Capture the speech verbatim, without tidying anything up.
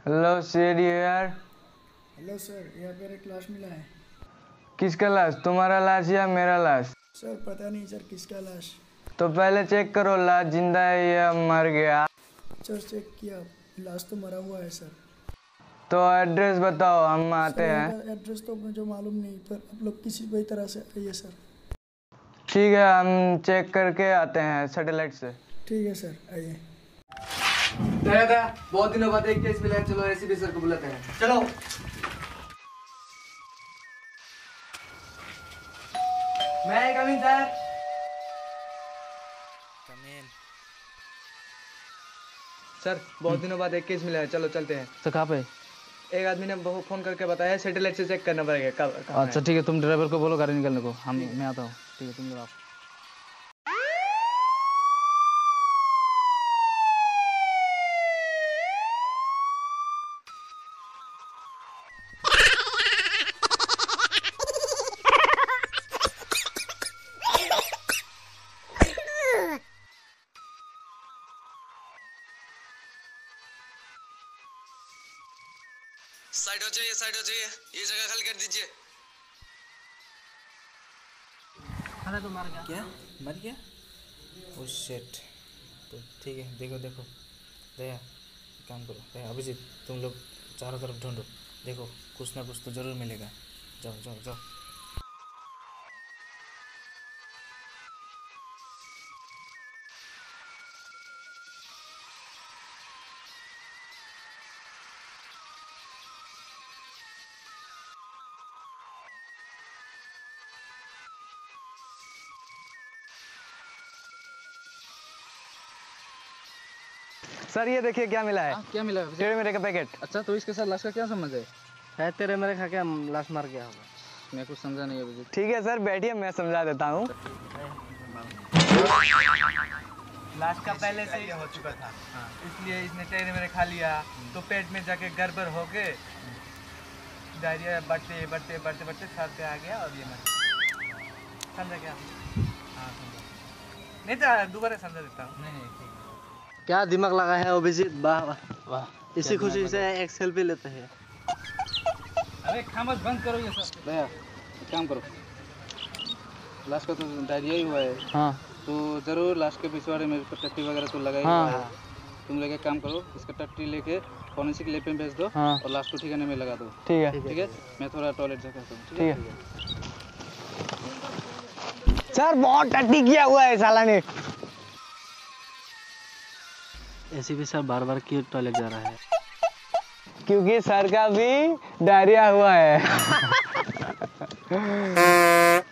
Hello CID यार। Hello sir, यहाँ पर एक लाश मिला है। किसका लाश? तुम्हारा लाश या मेरा लाश? सर पता नहीं सर किसका लाश। तो पहले चेक करो लाश जिंदा है या मर गया। सर चेक किया, लाश तो मरा हुआ है सर। तो एड्रेस बताओ, हम आते सर हैं। का एड्रेस तो मुझे मालूम नहीं, पर आप लोग किसी भी तरह से आइए सर। ठीक है, हम चेक करके आते हैं सैटेलाइट से। ठीक है सर, आइए। दादा बहुत दिनों बाद एक केस मिला है, चलो एसीपी सर को बुलाते हैं। चलो। मैं कमिंग सर। कमिंग। सर बहुत दिनों बाद एक केस मिला है, चलो चलते हैं। सर कहाँ पे? एक आदमी ने बहुत फोन करके बताया सैटेलाइट से चेक करना पड़ेगा कब। अच्छा ठीक है, तुम ड्राइवर को बोलो गाड़ी निकलने को, हम मैं आता हूँ। ठीक है, तुम लोग आओ। साइड हो जाइए, साइड हो जाइए, ये जगह खाली कर दीजिए। अरे तो मर गया। क्या मर गया? Oh shit. तो ठीक है, देखो देखो दया, काम करो दया, अभिजीत तुम लोग चारों तरफ ढूंढो, देखो कुछ ना कुछ तो जरूर मिलेगा। जाओ जाओ जाओ। सर ये देखिए क्या मिला है। आ, क्या मिला? टेढ़े मेरे का पैकेट। अच्छा, तो इसके साथ लाश का क्या संबंध है? है तेरे मेरे खा के लाश मर गया होगा। मैं कुछ समझा नहीं अभी। ठीक है सर, बैठिए, मैं समझा देता हूँ। लाश का पहले से ही हो चुका था, इसलिए इसने टेढ़े मेरे खा लिया, तो पेट में जाके गड़बड़ हो गए, डायरिया बढ़ते बढ़ते बढ़ते बढ़ते सर पे आ गया और ये मर गया। समझा क्या? हाँ समझा। नहीं तो दोबारा समझा देता हूँ। नहीं नहीं ठीक है। क्या दिमाग लगा है अभिजीत, वाह वाह वाह। इसी खुशी से एक सेल्फी लेते हैं। अरे खामोश, बंद करो ये सब। दया काम करो, लाश का तो डायरिया ही हुआ है। हाँ तो जरूर लाश के पिछवाड़े में टट्टी वगैरह तो लगा ही हुआ है। तुम लोग एक काम करो, इसका टट्टी लेके फॉरेंसिक लैब में भेज दो। हाँ। और लाश को ठिकाने में लगा दो। ठीक है ठीक है, मैं थोड़ा टॉयलेट जाकर आता हूँ। ठीक है। सर बहुत टट्टी किया हुआ है साला ने। ऐसे भी सर बार बार क्यों टॉयलेट जा रहा है? क्योंकि सर का भी डायरिया हुआ है।